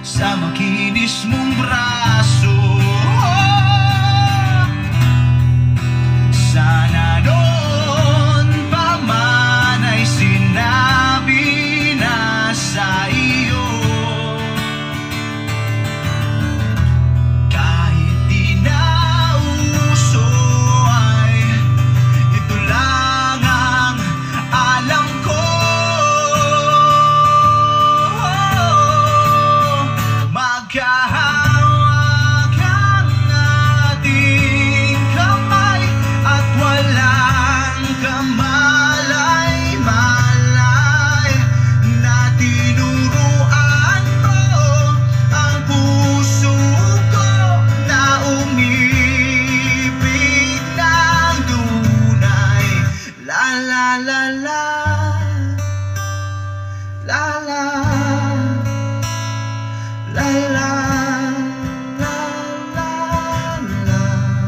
sa makinis mong braso. Sana noon pa man ay sinabi na sa iyo, kahit di na uso ay ito lang ang alam ko. Magkahawak ang ating kamay at walang kamalay-malay na tinuruan mo ang puso ko na umibig ng tunay. La la la la, la la, la la, la la, la.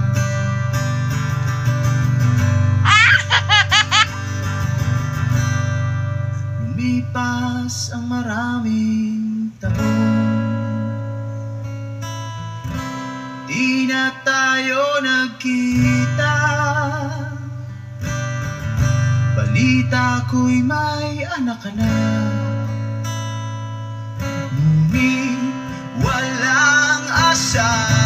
Lumipas ang maraming taon, di na tayo nagkita. Balita ko'y may anak ka na, ngunit walang asa.